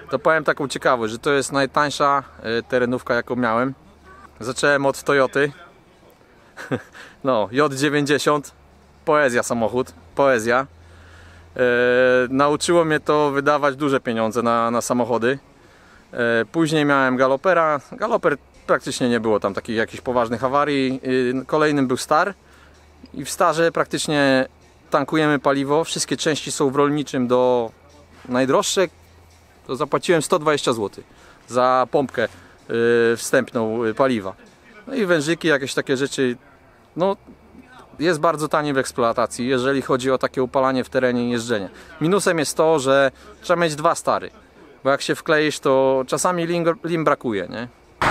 to powiem taką ciekawość, że to jest najtańsza terenówka, jaką miałem. Zacząłem od Toyoty. No, J90. Poezja samochód. Poezja. Nauczyło mnie to wydawać duże pieniądze na samochody. Później miałem Galopera. Galoper praktycznie nie było tam takich jakichś poważnych awarii. Kolejnym był Star. I w Starze praktycznie tankujemy paliwo. Wszystkie części są w rolniczym do najdroższe. To zapłaciłem 120 zł za pompkę wstępną paliwa. No i wężyki, jakieś takie rzeczy. No, jest bardzo tanie w eksploatacji, jeżeli chodzi o takie upalanie w terenie i jeżdżenie. Minusem jest to, że trzeba mieć dwa Stary, bo jak się wkleisz, to czasami lin brakuje, nie?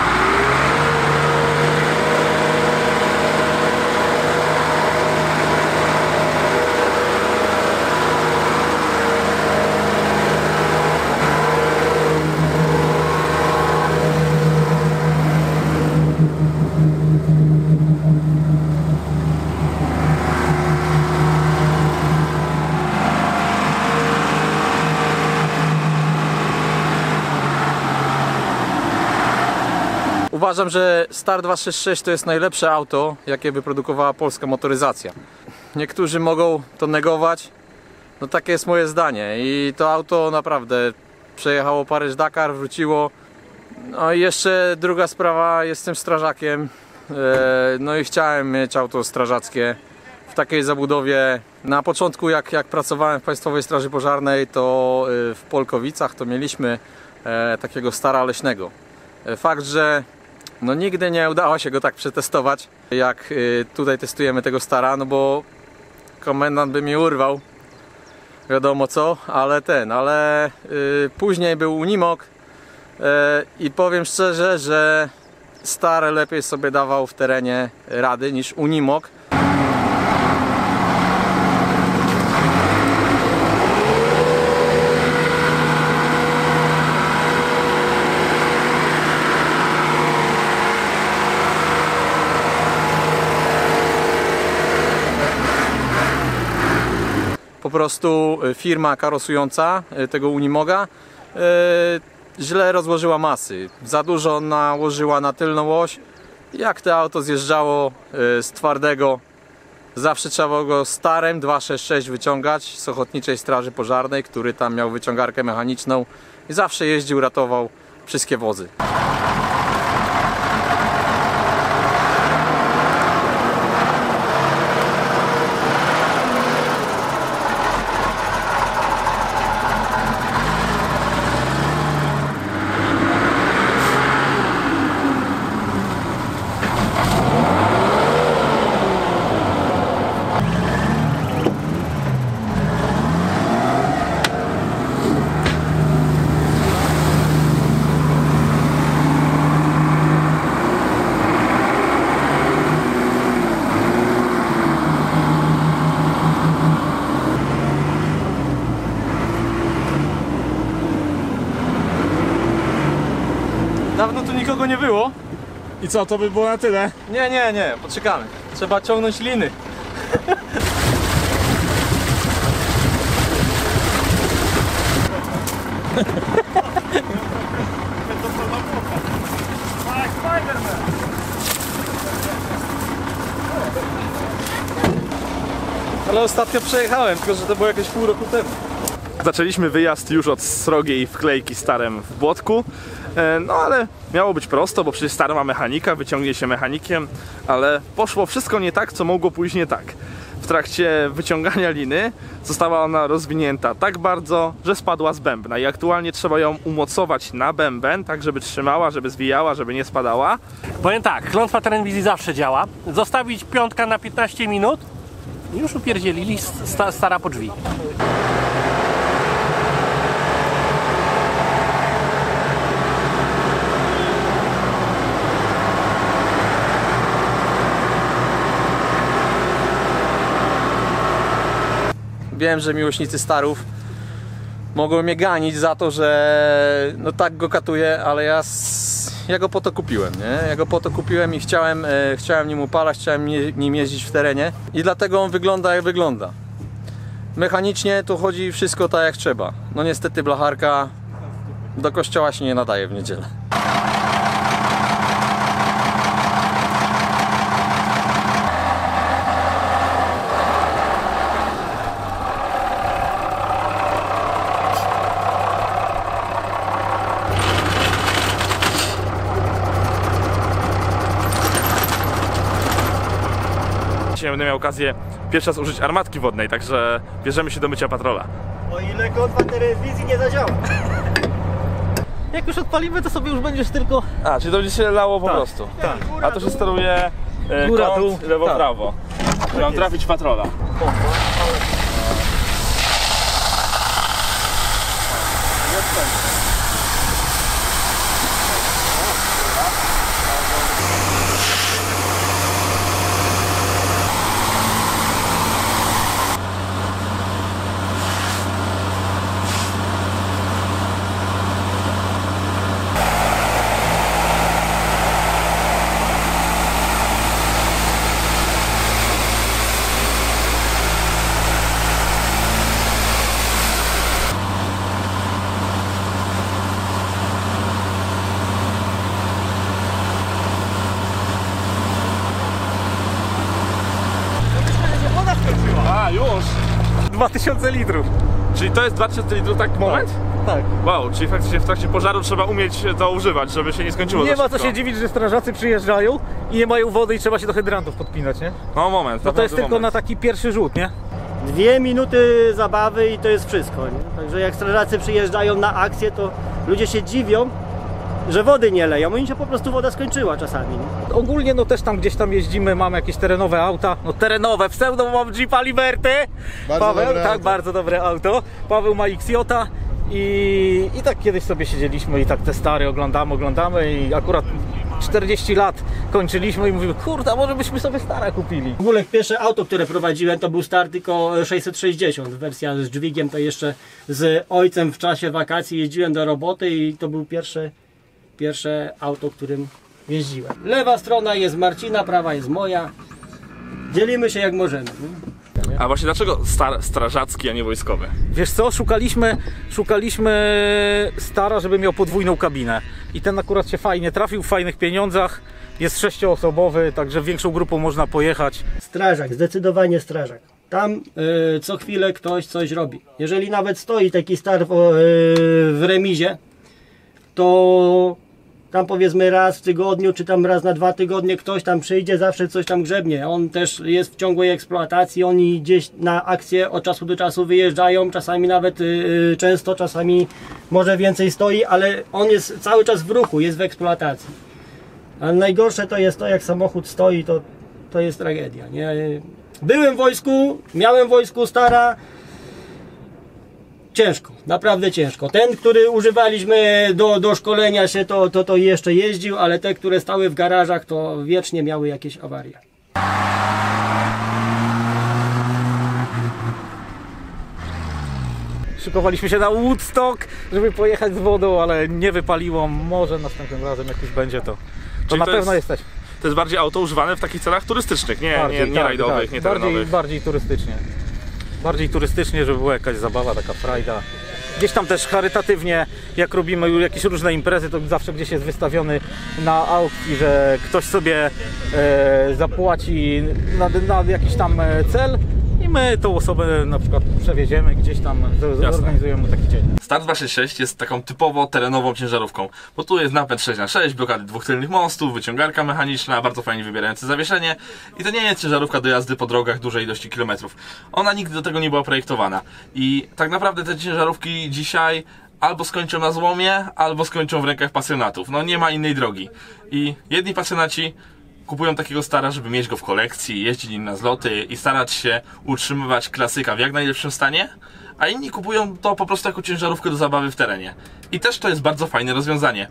Uważam, że Star 266 to jest najlepsze auto, jakie wyprodukowała polska motoryzacja. Niektórzy mogą to negować, no takie jest moje zdanie. I to auto naprawdę przejechało Paryż-Dakar, wróciło. No i jeszcze druga sprawa, jestem strażakiem. No i chciałem mieć auto strażackie w takiej zabudowie. Na początku jak pracowałem w Państwowej Straży Pożarnej, to w Polkowicach to mieliśmy takiego Stara leśnego. Fakt, że no nigdy nie udało się go tak przetestować, jak tutaj testujemy tego Stara, no bo komendant by mi urwał, wiadomo co, ale później był Unimog i powiem szczerze, że Star lepiej sobie dawał w terenie rady niż Unimog. Po prostu firma karosująca tego Unimoga źle rozłożyła masy. Za dużo nałożyła na tylną oś. Jak to auto zjeżdżało z twardego, zawsze trzeba było go Starem 266 wyciągać z Ochotniczej Straży Pożarnej, który tam miał wyciągarkę mechaniczną i zawsze jeździł, ratował wszystkie wozy. Dawno tu nikogo nie było. I co, to by było na tyle? Nie, poczekamy. Trzeba ciągnąć liny. Ale ostatnio przejechałem, tylko że to było jakieś pół roku temu. Zaczęliśmy wyjazd już od srogiej wklejki Starem w Błotku. No ale miało być prosto, bo przecież Star ma mechanika, wyciągnie się mechanikiem, ale poszło wszystko nie tak, co mogło pójść nie tak. W trakcie wyciągania liny została ona rozwinięta tak bardzo, że spadła z bębna i aktualnie trzeba ją umocować na bęben, tak żeby trzymała, żeby zwijała, żeby nie spadała. Powiem tak, klątwa Terenwizji zawsze działa. Zostawić piątka na 15 minut i już upierdzielili Stara po drzwi. Wiem, że miłośnicy Starów mogą mnie ganić za to, że no tak go katuję, ale ja go po to kupiłem, nie? Ja go po to kupiłem i chciałem nim upalać, chciałem nim jeździć w terenie i dlatego on wygląda jak wygląda. Mechanicznie to chodzi wszystko tak jak trzeba. No niestety blacharka do kościoła się nie nadaje w niedzielę. Dzisiaj będę miał okazję pierwszy raz użyć armatki wodnej, także bierzemy się do mycia patrola. O ile klątwa telewizji nie zadziała. Jak już odpalimy, to sobie już będziesz tylko... A, czyli to będzie się lało po prostu. Tak. A to się steruje Góra, kąt, dół. lewo, Tak. prawo. Mam trafić w patrola. A, już! 2000 litrów. Czyli to jest 2000 litrów taki moment? Tak. Wow, czyli faktycznie w trakcie pożaru trzeba umieć to używać, żeby się nie skończyło Nie za ma co szybko. się dziwić, że strażacy przyjeżdżają i nie mają wody i trzeba się do hydrantów podpinać, nie? No moment, No to jest tylko na moment. taki pierwszy rzut, nie? 2 minuty zabawy i to jest wszystko. Nie? Także jak strażacy przyjeżdżają na akcję, to ludzie się dziwią, że wody nie leją. Oni się po prostu woda skończyła czasami. Nie? Ogólnie no też tam gdzieś tam jeździmy, mamy jakieś terenowe auta. No terenowe, pseudo mam Jeepa Liberty. Bardzo Paweł, dobre tak, auto. bardzo dobre auto. Paweł ma XJ i tak kiedyś sobie siedzieliśmy i tak te stare oglądamy i akurat 40 lat kończyliśmy i mówimy, kurde, a może byśmy sobie stare kupili. W ogóle pierwsze auto, które prowadziłem, to był Star tylko 660. Wersja z dźwigiem, to jeszcze z ojcem w czasie wakacji jeździłem do roboty i to był pierwsze auto, którym jeździłem. Lewa strona jest Marcina, prawa jest moja. Dzielimy się jak możemy. Nie? A właśnie dlaczego strażacki, a nie wojskowy? Wiesz co, szukaliśmy stara, żeby miał podwójną kabinę. I ten akurat się fajnie trafił, w fajnych pieniądzach. Jest 6-osobowy, także większą grupą można pojechać. Strażak, zdecydowanie strażak. Tam co chwilę ktoś coś robi. Jeżeli nawet stoi taki star w remizie, to tam powiedzmy raz w tygodniu, czy tam raz na 2 tygodnie ktoś tam przyjdzie, zawsze coś tam grzebnie. On też jest w ciągłej eksploatacji, oni gdzieś na akcje od czasu do czasu wyjeżdżają, czasami nawet często, czasami może więcej stoi, ale on jest cały czas w ruchu, jest w eksploatacji. A najgorsze to jest to, jak samochód stoi, to jest tragedia. Nie? Byłem w wojsku, miałem w wojsku stara. Ciężko, naprawdę ciężko. Ten, który używaliśmy do szkolenia się, to jeszcze jeździł, ale te, które stały w garażach, to wiecznie miały jakieś awarie. Szykowaliśmy się na Woodstock, żeby pojechać z wodą, ale nie wypaliło. Może następnym razem jak już będzie to Czyli na to pewno jest- jesteśmy. To jest bardziej auto używane w takich celach turystycznych, nie rajdowych, nie terenowych. bardziej turystycznie. Bardziej turystycznie, żeby była jakaś zabawa, taka frajda. Gdzieś tam też charytatywnie, jak robimy jakieś różne imprezy, to zawsze gdzieś jest wystawiony na aukcji, że ktoś sobie zapłaci na jakiś tam cel i my tą osobę na przykład przewieziemy gdzieś tam, zorganizujemy taki dzień. Start 266 jest taką typowo terenową ciężarówką, bo tu jest napęd 6x6, blokady 2 tylnych mostów, wyciągarka mechaniczna, bardzo fajnie wybierające zawieszenie i to nie jest ciężarówka do jazdy po drogach dużej ilości kilometrów. Ona nigdy do tego nie była projektowana i tak naprawdę te ciężarówki dzisiaj albo skończą na złomie, albo skończą w rękach pasjonatów. No nie ma innej drogi. I jedni pasjonaci kupują takiego stara, żeby mieć go w kolekcji, jeździć nim na zloty i starać się utrzymywać klasyka w jak najlepszym stanie, a inni kupują to po prostu jako ciężarówkę do zabawy w terenie. I też to jest bardzo fajne rozwiązanie.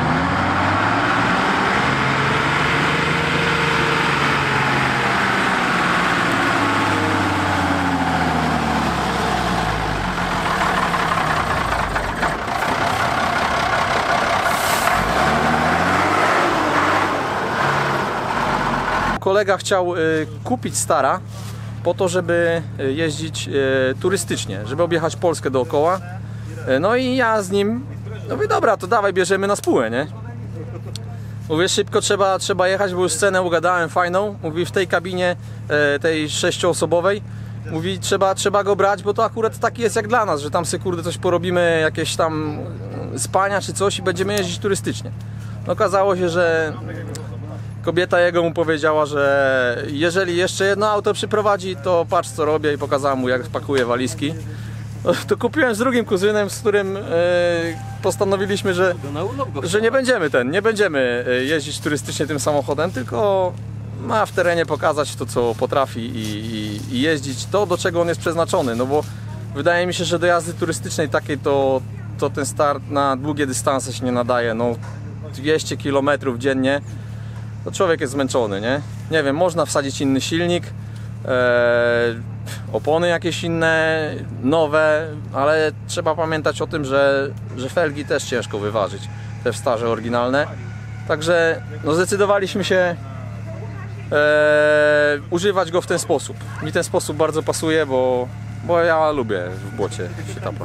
Kolega chciał kupić stara po to, żeby jeździć turystycznie, żeby objechać Polskę dookoła. No i ja z nim No mówię, dobra, to dawaj, bierzemy na spółę, nie? Mówię, szybko trzeba jechać, bo już scenę ugadałem fajną. Mówi, w tej kabinie, tej 6-osobowej, mówi, trzeba go brać, bo to akurat taki jest jak dla nas, że tam sobie kurde coś porobimy, jakieś tam spania czy coś i będziemy jeździć turystycznie. No, okazało się, że kobieta jego mu powiedziała, że jeżeli jeszcze jedno auto przyprowadzi, to patrz co robię, i pokazała mu, jak pakuję walizki. No, to kupiłem z drugim kuzynem, z którym postanowiliśmy, że nie będziemy jeździć turystycznie tym samochodem, tylko ma w terenie pokazać to, co potrafi i jeździć to, do czego on jest przeznaczony. No bo wydaje mi się, że do jazdy turystycznej takiej to ten start na długie dystanse się nie nadaje. No, 200 km dziennie, to człowiek jest zmęczony, nie? Nie wiem, można wsadzić inny silnik, opony jakieś inne, nowe, ale trzeba pamiętać o tym, że felgi też ciężko wyważyć, te w starze oryginalne. Także no, zdecydowaliśmy się używać go w ten sposób. Mi ten sposób bardzo pasuje, bo ja lubię w błocie się tapać.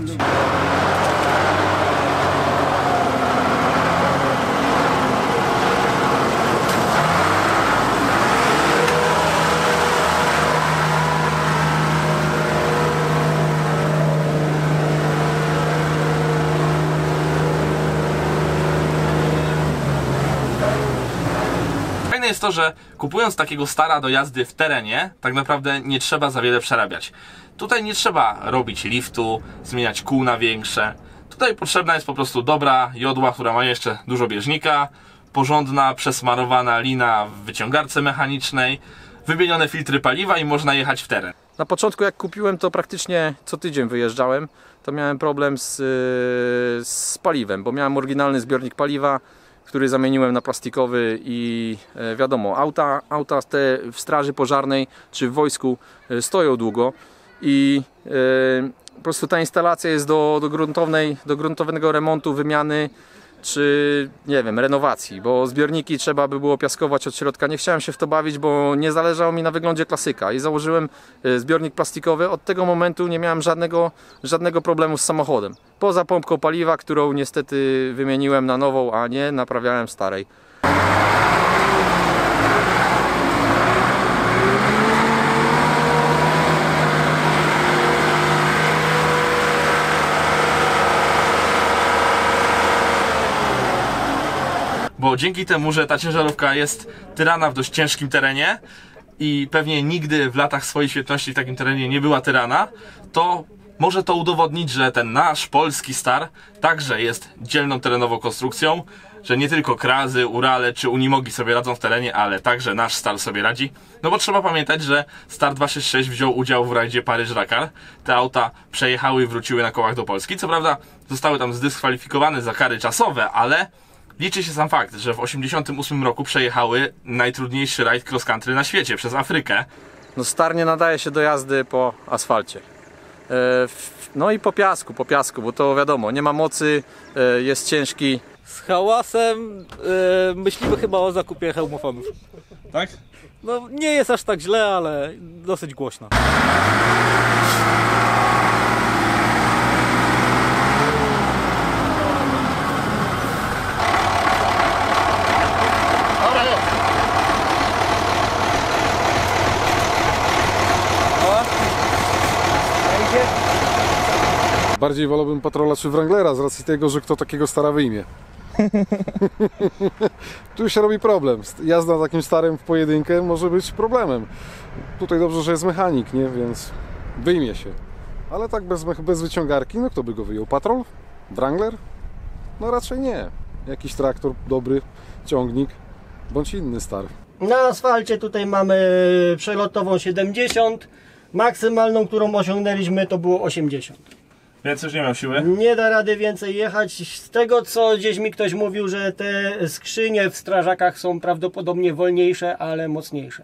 Fajne jest to, że kupując takiego stara do jazdy w terenie, tak naprawdę nie trzeba za wiele przerabiać. Tutaj nie trzeba robić liftu, zmieniać kół na większe. Tutaj potrzebna jest po prostu dobra jodła, która ma jeszcze dużo bieżnika, porządna, przesmarowana lina w wyciągarce mechanicznej, wymienione filtry paliwa i można jechać w teren. Na początku jak kupiłem, to praktycznie co tydzień wyjeżdżałem. To miałem problem z paliwem, bo miałem oryginalny zbiornik paliwa, który zamieniłem na plastikowy i wiadomo, auta te w straży pożarnej czy w wojsku stoją długo i po prostu ta instalacja jest do gruntownego remontu, wymiany czy nie wiem, renowacji, bo zbiorniki trzeba by było piaskować od środka. Nie chciałem się w to bawić, bo nie zależało mi na wyglądzie klasyka i założyłem zbiornik plastikowy. Od tego momentu nie miałem żadnego problemu z samochodem. Poza pompką paliwa, którą niestety wymieniłem na nową, a nie naprawiałem starej. Bo dzięki temu, że ta ciężarówka jest tyrana w dość ciężkim terenie i pewnie nigdy w latach swojej świetności w takim terenie nie była tyrana, to może to udowodnić, że ten nasz polski Star także jest dzielną terenową konstrukcją, że nie tylko Krazy, Urale czy Unimogi sobie radzą w terenie, ale także nasz Star sobie radzi. No bo trzeba pamiętać, że Star 266 wziął udział w rajdzie Paryż-Dakar. Te auta przejechały i wróciły na kołach do Polski. Co prawda zostały tam zdyskwalifikowane za kary czasowe, ale liczy się sam fakt, że w 1988 roku przejechały najtrudniejszy rajd cross country na świecie, przez Afrykę. No, Star nie nadaje się do jazdy po asfalcie. No i po piasku, bo to wiadomo, nie ma mocy, jest ciężki. Z hałasem myślimy chyba o zakupie hełmofonów. Tak? No nie jest aż tak źle, ale dosyć głośno. Bardziej wolałbym Patrola czy Wranglera z racji tego, że kto takiego Stara wyjmie. Tu się robi problem. Jazda takim starym w pojedynkę może być problemem. Tutaj dobrze, że jest mechanik, nie? Więc wyjmie się. Ale tak bez wyciągarki, no kto by go wyjął? Patrol? Wrangler? No raczej nie. Jakiś traktor dobry, ciągnik, bądź inny Star. Na asfalcie tutaj mamy przelotową 70, maksymalną, którą osiągnęliśmy, to było 80. Więc już nie miał siły? Nie da rady więcej jechać. Z tego co gdzieś mi ktoś mówił, że te skrzynie w strażakach są prawdopodobnie wolniejsze, ale mocniejsze.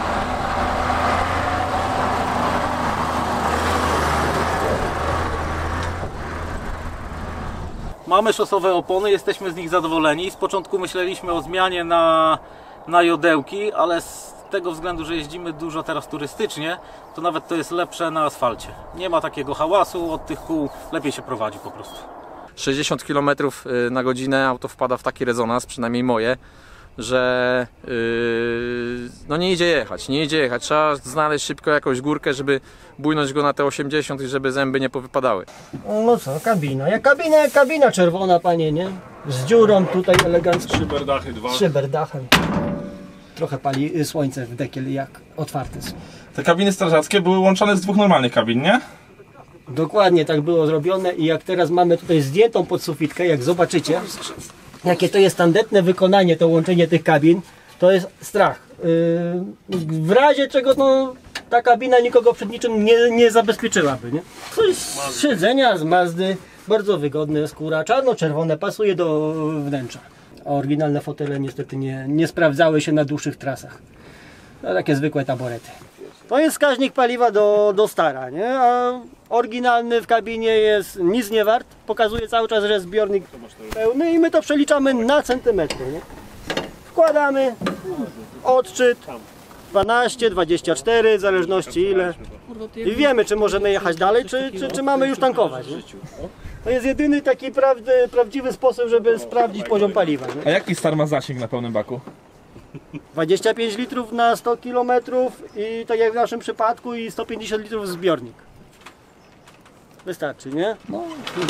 Mamy szosowe opony, jesteśmy z nich zadowoleni. Z początku myśleliśmy o zmianie na jodełki, ale z tego względu, że jeździmy dużo teraz turystycznie, to nawet to jest lepsze na asfalcie. Nie ma takiego hałasu od tych kół, lepiej się prowadzi po prostu. 60 km na godzinę auto wpada w taki rezonans, przynajmniej moje, że no nie idzie jechać, trzeba znaleźć szybko jakąś górkę, żeby bujnąć go na te 80 i żeby zęby nie powypadały. No co, kabina. Jak kabina czerwona, panie, nie? Z dziurą tutaj elegancko. Szyberdachy 2. Z szyberdachem. Trochę pali słońce w dekiel, jak otwarty są. Te kabiny strażackie były łączone z dwóch normalnych kabin, nie? Dokładnie tak było zrobione i jak teraz mamy tutaj zdjętą podsufitkę, jak zobaczycie, jakie to jest tandetne wykonanie, to łączenie tych kabin, to jest strach. W razie czego no, ta kabina nikogo przed niczym nie zabezpieczyłaby. Nie? To jest siedzenia z Mazdy, bardzo wygodne, skóra czarno-czerwone, pasuje do wnętrza. A oryginalne fotele niestety nie sprawdzały się na dłuższych trasach. No, takie zwykłe taborety. To jest wskaźnik paliwa do stara, nie? A oryginalny w kabinie jest nic nie wart. Pokazuje cały czas, że jest zbiornik pełny i my to przeliczamy na centymetry, nie? Wkładamy odczyt 12, 24, w zależności ile. I wiemy, czy możemy jechać dalej, czy mamy już tankować. Nie? To jest jedyny taki prawdziwy sposób, żeby sprawdzić poziom paliwa. Nie? A jaki star ma zasięg na pełnym baku? 25 litrów na 100 km i tak jak w naszym przypadku i 150 litrów zbiornik. Wystarczy, nie? No.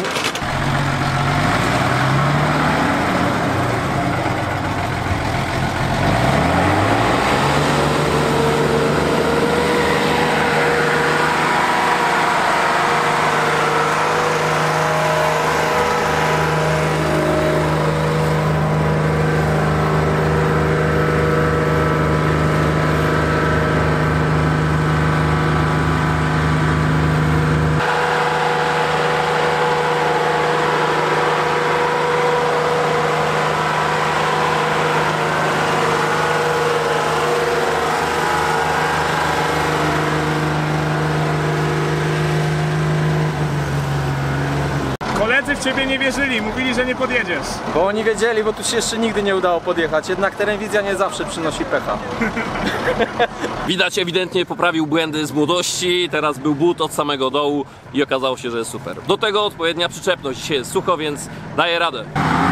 Koledzy w ciebie nie wierzyli, mówili, że nie podjedziesz. Bo oni wiedzieli, bo tu się jeszcze nigdy nie udało podjechać, jednak telewizja nie zawsze przynosi pecha. Widać, ewidentnie poprawił błędy z młodości, teraz był but od samego dołu i okazało się, że jest super. Do tego odpowiednia przyczepność, dzisiaj jest sucho, więc daje radę.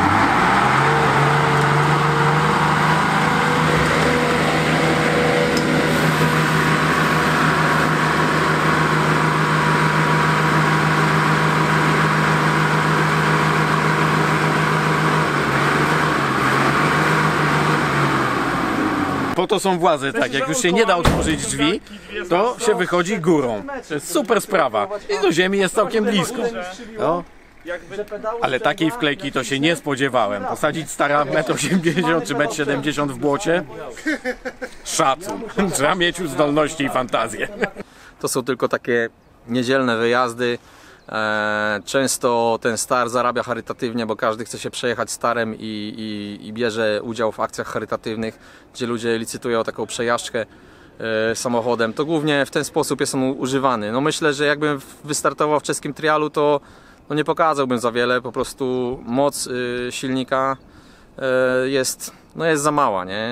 Po to są władze, tak, jak już się nie da otworzyć drzwi, to się wychodzi górą. To jest super sprawa. I do ziemi jest całkiem blisko. No. Ale takiej wklejki to się nie spodziewałem. Posadzić stara 1,80 m czy 1,70 m w błocie? Szacun. Trzeba mieć już zdolności i fantazję. To są tylko takie niedzielne wyjazdy. Często ten star zarabia charytatywnie, bo każdy chce się przejechać starem i bierze udział w akcjach charytatywnych, gdzie ludzie licytują taką przejażdżkę samochodem. To głównie w ten sposób jest on używany. No myślę, że jakbym wystartował w czeskim trialu, to nie pokazałbym za wiele, po prostu moc silnika jest za mała, nie?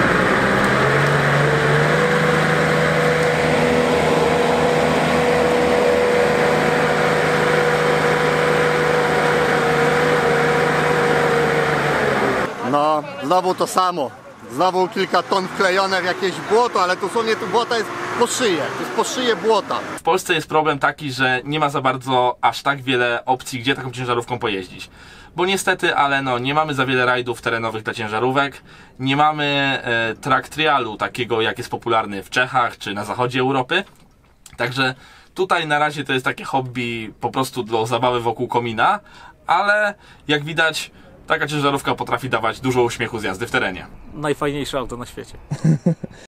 No, znowu to samo. Znowu kilka ton wklejone w jakieś błoto, ale to są nie to błota, jest po szyję. To jest po szyję błota. W Polsce jest problem taki, że nie ma za bardzo aż tak wiele opcji, gdzie taką ciężarówką pojeździć. Bo niestety, ale no, nie mamy za wiele rajdów terenowych dla ciężarówek. Nie mamy track trialu takiego, jak jest popularny w Czechach czy na zachodzie Europy. Także tutaj na razie to jest takie hobby po prostu do zabawy wokół komina. Ale jak widać, taka ciężarówka potrafi dawać dużo uśmiechu z jazdy w terenie. Najfajniejsze auto na świecie.